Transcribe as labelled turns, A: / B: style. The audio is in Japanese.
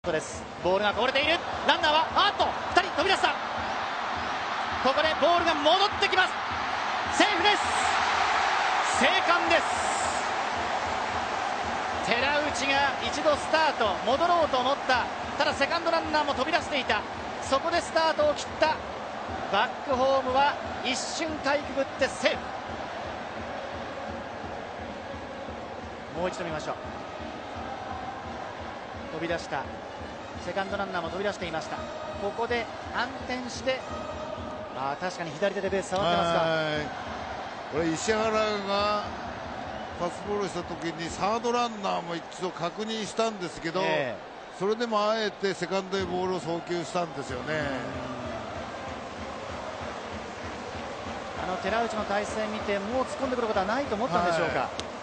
A: です。ボールがこぼれている。ランナーは2人飛び出した。ここでボールが戻ってきます。セーフです。生還です。寺内が一度スタート戻ろうと思った。ただセカンドランナーも飛び出していた。そこでスタートを切ったバックホームは一瞬かいくぐってセーフ。もう一度見ましょう。飛び出したセカンドランナーも飛び出していました。ここで暗転して、確かに左手でベース触ってますか。
B: これ石原がパスボールした時にサードランナーも一度確認したんですけど、それでもあえてセカンドへボールを送球したんですよね。
A: 寺内の体勢見てもう突っ込んでくることはないと思ったんでしょうか。